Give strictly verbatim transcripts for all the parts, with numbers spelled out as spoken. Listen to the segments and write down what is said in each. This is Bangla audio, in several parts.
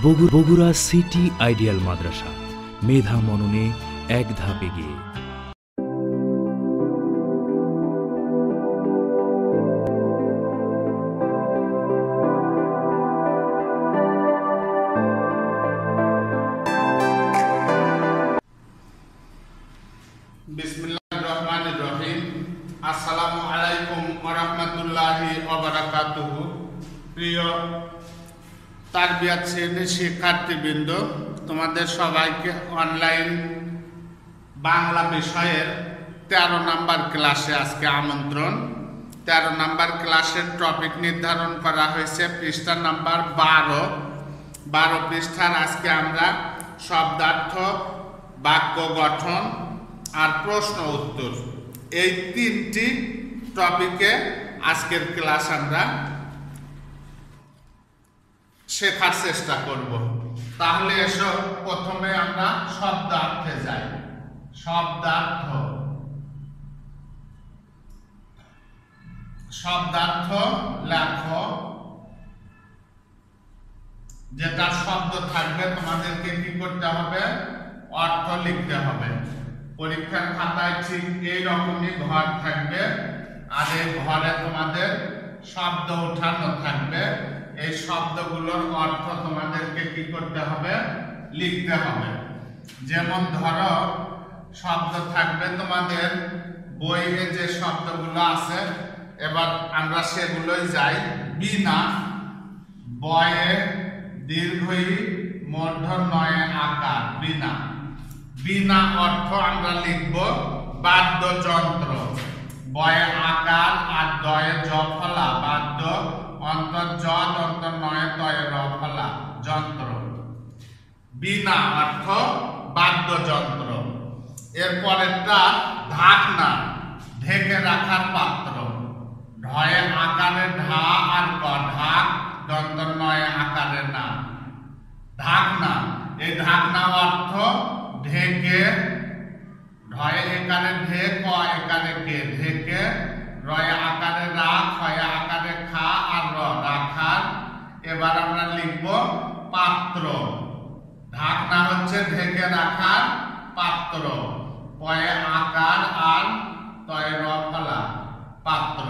বগুড়া সিটি আইডিয়াল মাদ্রাসা, মেধা মননে এক ধাপ এগিয়ে। বিসমিল্লাহির রহমানির রহিম। আসসালামু আলাইকুম ওয়া রাহমাতুল্লাহি ওয়া বারাকাতুহু। প্রিয় তারবিয়াত শ্রেণীর শিক্ষার্থীবৃন্দ, তোমাদের সবাইকে অনলাইন বাংলা বিষয়ের তেরো নাম্বার ক্লাসে আজকে আমন্ত্রণ। তেরো নাম্বার ক্লাসের টপিক নির্ধারণ করা হয়েছে পৃষ্ঠা নাম্বার বারো। বারো পৃষ্ঠার আজকে আমরা শব্দার্থ, বাক্য গঠন আর প্রশ্ন উত্তর, এই তিনটি টপিকে আজকের ক্লাস আমরা শেখার চেষ্টা করব। তাহলে এসো প্রথমে আমরা শব্দার্থে যাই। শব্দার্থ শব্দার্থ লেখো। যেটা শব্দ থাকবে তোমাদেরকে কি করতে হবে? অর্থ লিখতে হবে। পরীক্ষার খাতায় ঠিক এইরকমই ঘর থাকবে, আর এই ঘরে তোমাদের শব্দ উঠানো থাকবে। এই শব্দগুলোর অর্থ তোমাদেরকে কি করতে হবে? লিখতে হবে। যেমন ধরো, শব্দ থাকবে তোমাদের বইয়ে যে শব্দগুলো আছে, এবার আমরা সেগুলোই যাই। বিনা, বয়ে দীর্ঘই মূর্ধন্যয়ে আকার, বিনা। বিনা অর্থ আমরা লিখব বাদ্যযন্ত্র। বয়ে আকার আর দয়ে জ ফলা, বাদ্য অন্তর জ অন্তর নয়ে তয়ে র ফলা, যন্ত্র। বিনা অর্থ বাদ্যযন্ত্র। এরপরেরটা ঢাকনা, ঢেকে রাখার পাত্র। ঢয়ে আকারে ঢা আর ক, ঢাক দন্ত নয়ে আকারে না, ঢাকনা। এই ঢাকনা অর্থ ঢেকে, ঢয়ে একারে ঢে, ক একারে কে, ঢেকে, রয়ে আকারে রা, খয়ে আকারে খা আর র, রাখার। এবার আমরা লিখব পাত্র। ঢাকনা হচ্ছে ঢেকে রাখার পাত্র। পয়ে আকার আর তয়ে র ফলা, পাত্র।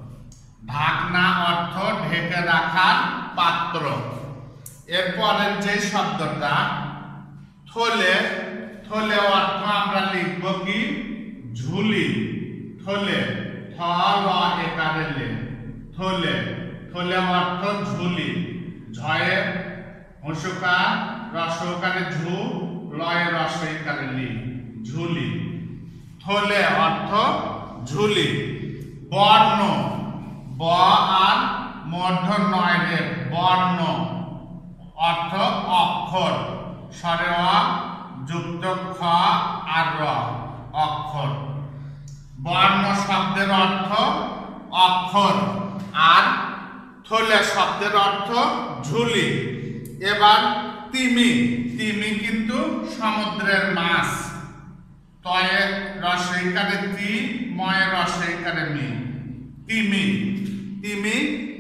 ঢাকনা অর্থ ঢেকে রাখার পাত্র। এরপরের যে শব্দটা থলে, থলে অর্থ আমরা লিখব কি? ঝুলি। থলে, থ ল একারে লে, থলে। থলে অর্থ ঝুলি। ঝয়ে হসুকার, রসকারে ঝু, লয়ে রসইকারে লি, ঝুলি। থলে অর্থ ঝুলি। বর্ণ, ব আর মূর্ধন্যয় রে, বর্ণ অর্থ অক্ষর। স্বরে অ যুক্ত খ আর র, অক্ষর। বর্ণ শব্দের অর্থ অক্ষর, আর থলে শব্দের অর্থ ঝুলি। এবার তিমি, তিমি কিন্তু সমুদ্রের মাছ। তয়ে রসইকারে তি, ময়ে রসইকারে মি, তিমি। তিমি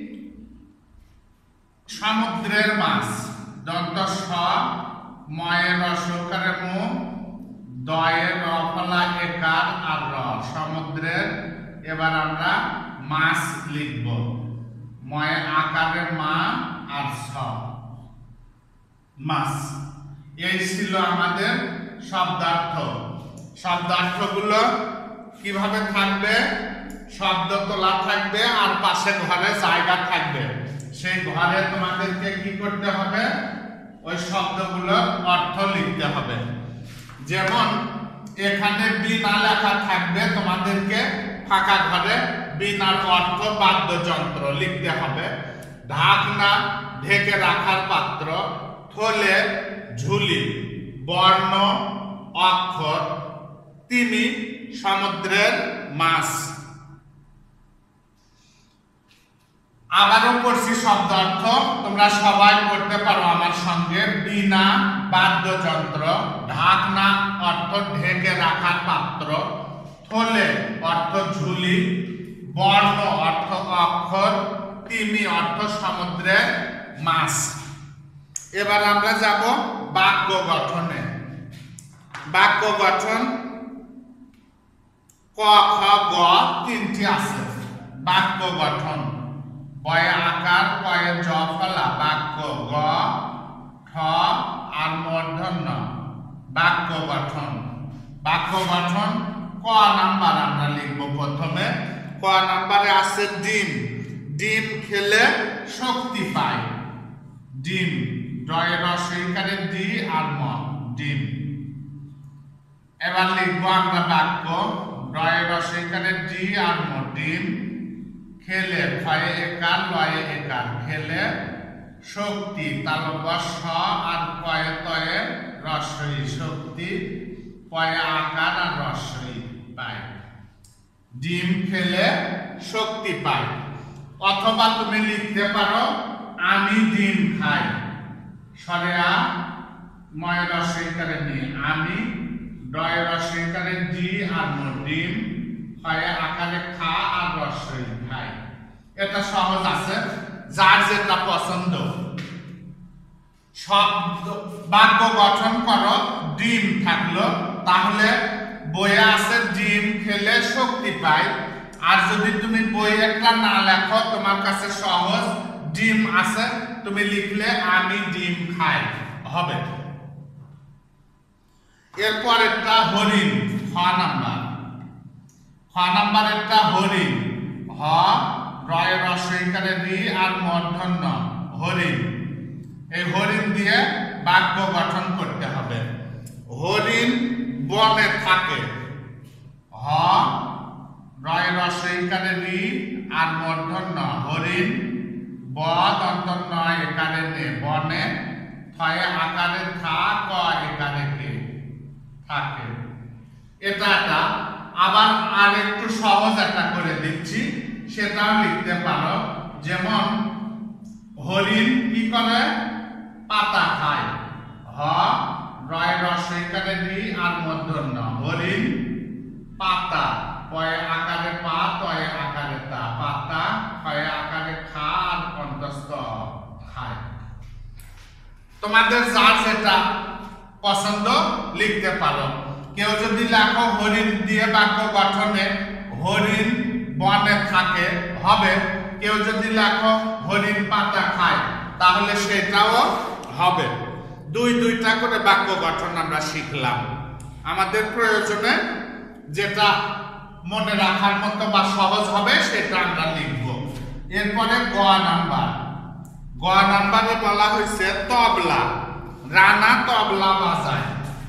সমুদ্রের মাছ। দন্ত স, ময়ে রসইকারে মু, দয়ে র ফলা একার আর র, সমুদ্রের। এবার আমরা মাছ লিখব, ময়ে আকারে মা আর স, মাছ। এই ছিল আমাদের শব্দার্থ। শব্দার্থগুলো কিভাবে থাকবে? শব্দ তোলা থাকবে আর পাশে ঘরে জায়গা থাকবে। সেই ঘরে তোমাদেরকে কি করতে হবে? ওই শব্দগুলোর অর্থ লিখতে হবে। যেমন এখানে বিনা লেখা থাকবে, তোমাদেরকে ফাঁকা ঘরে বিনার অর্থ বাদ্যযন্ত্র লিখতে হবে। ঢাকনা ঢেকে রাখার পাত্র, থলে ঝুলি, বর্ণ অক্ষর, তিমি সমুদ্রের মাছ। আবারও পড়ছি শব্দার্থ, তোমরা সবাই পড়তে পারো আমার সঙ্গে। বিনা বাদ্যযন্ত্র, ঢাকনা অর্থ ঢেকে রাখার পাত্র, থলে অর্থ ঝুলি, বর্ণ অর্থ অক্ষর, তিমি অর্থ সমুদ্রের মাছ। এবার আমরা যাব বাক্য গঠনে। বাক্য গঠন ক খ গ তিনটি আছে। বাক্য গঠন বয়ে আকার কয়ে জ ফলা বাক্য গ ঠ আর মূর্ধন্য বাক্য গঠন। বাক্য গঠন ক নাম্বার আমরা লিখব প্রথমে। ক নাম্বারে আছে ডিম। ডিম খেলে শক্তি পায়। ডিম ডয় রসইকারে ডি আর ম ডিম। এবার লিখবো আমরা বাক্য ডয় রসইকারে ডি আর ম ডিম খেলে ফয়ে একার লয়ে একার খেলে শক্তি তালব স আর কয়ে তয়ে রসই শক্তি পয়ে আকার আর রসই পায়। ডিম খেলে শক্তি পায়। অথবা তুমি লিখতে পারো আমি ডিম খাই। সরেয়া ময় রসইকারে নি আমি ডয় রসইকারে ডি আর ম ডিম হয় আকারে খা আর রসই খাই। এটা সহজ আছে, যার যেটা পছন্দ। শব্দ বাক্য গঠন করো ডিম থাকলো, তাহলে বইয়ে আছে ডিম খেলে শক্তি পায়। আর যদি তুমি বই একটা না লেখো, তোমার কাছে সহজ ডিম আছে, তুমি লিখলে আমি ডিম খাই হবে। এরপর একটা হরিণ খ নাম্বার। খ নাম্বার একটা হরিণ হ রয় রসইকারে রি আর মূর্ধন্য হরিণ। এই হরিণ দিয়ে বাক্য গঠন করতে হবে। হরিণ বনে থাকে। হ রয় রসইকারে রি আর মূর্ধন্য হরিণ ব দন্ত নয় একারে নে বনে থয়ে আকারে থা ক একারে কে থাকে। এটা একটা আবার আর একটু সহজ একটা করে দিচ্ছি, সেটাও লিখতে পারো। যেমন হরিণ কি করে পাতা খায়। হ রয় রসইকারে রি আর মূর্ধন্য হরিণ পাতা পয়ে আকারে পা তয়ে আকারে তা পাতা খয়ে আকারে খা আর কণ্ঠস্থ খায়। তোমাদের যার যেটা পছন্দ লিখতে পারো। কেউ যদি লেখো হরিণ দিয়ে বাক্য গঠনে হরিণ বনে থাকে হবে। কেউ যদি লেখো হরিণ পাতা খায়, তাহলে সেটাও হবে। দুই দুইটা করে বাক্য গঠন আমরা শিখলাম। আমাদের প্রয়োজনে যেটা মনে রাখার মতো বা সহজ হবে সেটা আমরা লিখব। এরপরে গ নাম্বার। গ নাম্বারে বলা হয়েছে তবলা। রানা তবলা বাজায়।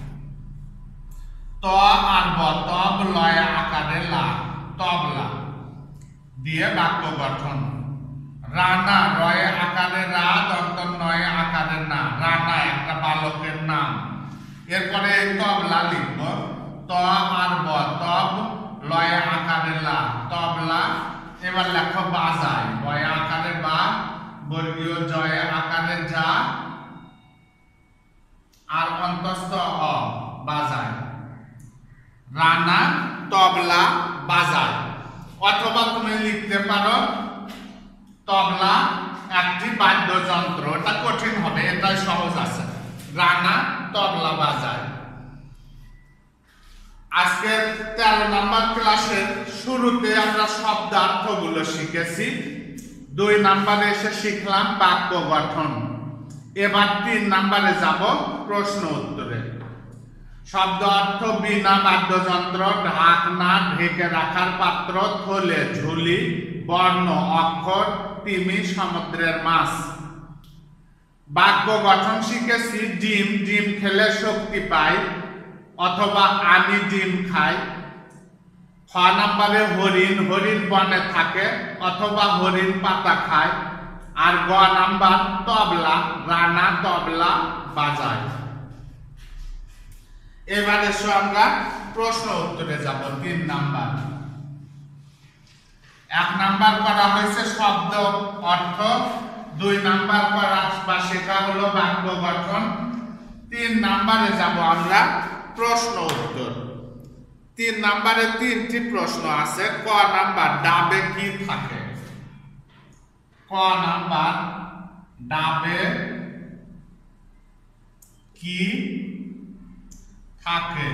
ত আর ব তব লয় আকারে লা তবলা দিয়ে বাক্য গঠন। রানা রয়ে আকারে রা দন্ত নয় আকারে না রানা একটা বালকের নাম। এরপরে তবলা লিখব। ত আর ব তব লয় আকারে লা তবলা। এবার লেখো বাজায়। বয় আকারে বা বর্গীয় জয় আকারে যা আর অন্তস্থ অ বাজায়। রানা তবলা বাজায়। অথবা তুমি লিখতে পারো তবলা একটি বাদ্যযন্ত্র। এটা কঠিন হবে, এটাই সহজ আছে। রানা তবলা বাজায়। আজকের তেরো নম্বর ক্লাসের শুরুতে আমরা শব্দার্থগুলো শিখেছি। দুই নম্বরে এসে শিখলাম বাক্য গঠন। এবার তিন নম্বরে যাব প্রশ্ন উত্তরে। শব্দ অর্থ বিনা বাদ্যযন্ত্র, ঢাকনা ঢেকে রাখার পাত্র, থলে ঝুলি, বর্ণ অক্ষর, তিমি সমুদ্রের মাছ। বাক্য গঠন শিখেছি ডিম ডিম খেলে শক্তি পাই অথবা আমি ডিম খাই। খ নম্বরে হরিণ হরিণ বনে থাকে অথবা হরিণ পাতা খায়। আর গ নাম্বার তবলা রানা তবলা বাজায়। এবারে আমরা প্রশ্ন উত্তরে যাব। তিন নাম্বার। এক নাম্বার করা হয়েছে শব্দ অর্থ, দুই নাম্বার করা বা শেখা হলো বাক্য গঠন। তিন নাম্বারে যাব আমরা প্রশ্ন উত্তর। তিন নাম্বারে তিনটি প্রশ্ন আছে। ক নাম্বার ডাবে কি থাকে। ক নাম্বার ডাবে কি থাকে,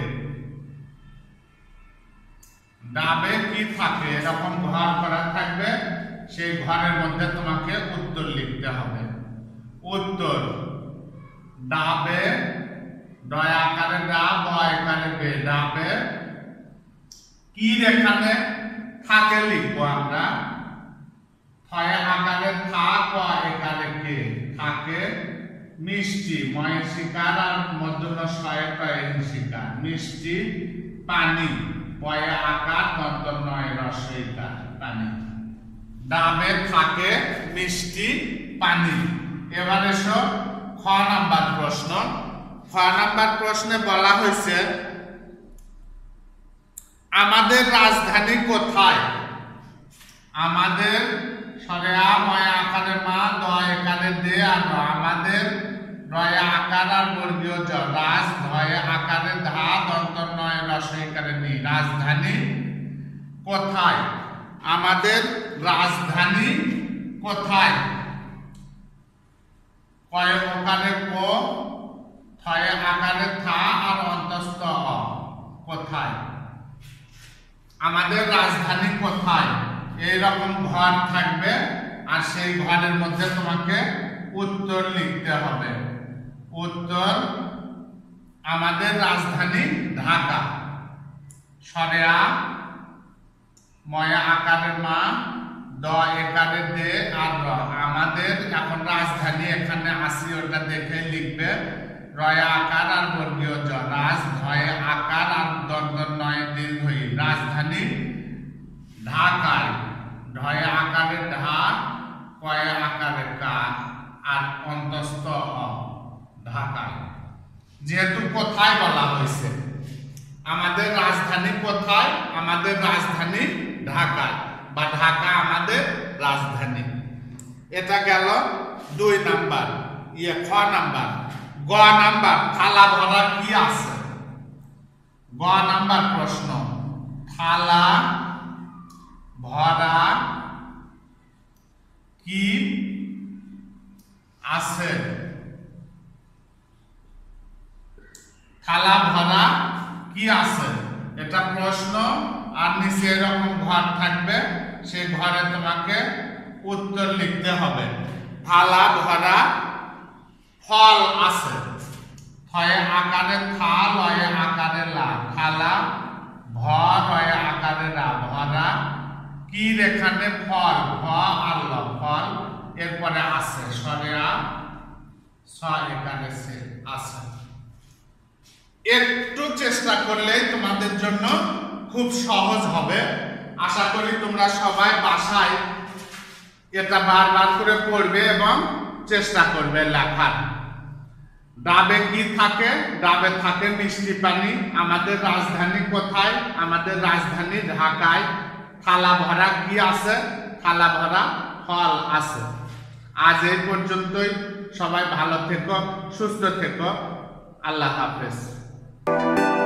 ডাবে কি থাকে এরকম ঘর করা থাকবে, সেই ঘরের মধ্যে তোমাকে উত্তর লিখতে হবে। উত্তর ডাবে, ডয় আকারে ডা, ব আকারে বে, ডাবে কি এখানে থাকে লিখবো আমরা। থয় আকারে থা, ক একারে কে, থাকে মিষ্টি, ময় শিকার আর মধ্যম শয়ে টয়ে শিকার, মিষ্টি পানি, পয়ে আকার দন্ত নয় রসইকার, পানি। ডাবে থাকে মিষ্টি পানি। এবার এসো খ নাম্বার প্রশ্ন। খ নাম্বার প্রশ্নে বলা হয়েছে আমাদের রাজধানী কোথায়? আমাদের সরেয়া ময় আকারে মা, দ একারে দে আর আমাদের রয়ে আকার আর বর্গীয় জ, রাজ ধয়ে আকারে ধা দন্ত নয় রসইকারে নি, রাজধানী কোথায়? আমাদের রাজধানী কোথায়? কয় ওকারে কো, থয়ে আকারে থা আর অন্তস্থ অ, কোথায়? আমাদের রাজধানী কোথায়? এইরকম ঘর থাকবে আর সেই ঘরের মধ্যে তোমাকে উত্তর লিখতে হবে। উত্তর আমাদের রাজধানী ঢাকা। সরেয়া ময়া আকারে মা, দ একারে দে আর র, আমাদের এখন রাজধানী এখানে আসি ওটা দেখে লিখবে। রয়া আকার আর বর্গীয় জ, রাজ ধয়ে আকার আর দন্ত নয় দীর্ঘই, রাজধানী ঢাকায়, ঢয়ে আকারে ঢা, কয়ে আকারে কা আর অন্তস্থ অ, ঢাকায়। যেহেতু কোথায় বলা হয়েছে, আমাদের রাজধানী কোথায়? আমাদের রাজধানী ঢাকায়, বা ঢাকা আমাদের রাজধানী। এটা গেল দুই নাম্বার, ইয়ে খ নাম্বার। গ নাম্বার, থালা ভরা কি আছে? গ নাম্বার প্রশ্ন, থালা ভরা কি আছে? থালা ভরা কি আছে, এটা প্রশ্ন। আর নিচে এরকম ঘর থাকবে, সেই ঘরে তোমাকে উত্তর লিখতে হবে। থালা ভরা ফল আছে, থয়ে আকারে থা, লয়ে আকারে লা, থালা ভ রয়ে আকারে রা, ভরা কি এখানে ফল, ভ আর ল, ফল এরপরে আছে সরেয়া স এখানে সে আছে। একটু চেষ্টা করলেই তোমাদের জন্য খুব সহজ হবে। আশা করি তোমরা সবাই বাসায় এটা বারবার করে পড়বে এবং চেষ্টা করবে লেখার। ডাবে কি থাকে? ডাবে থাকে মিষ্টি পানি। আমাদের রাজধানী কোথায়? আমাদের রাজধানী ঢাকায়। থালা ভরা কি আছে? থালা ভরা ফল আছে। আজ এই পর্যন্তই। সবাই ভালো থেকো, সুস্থ থেকো। আল্লাহ হাফেজ।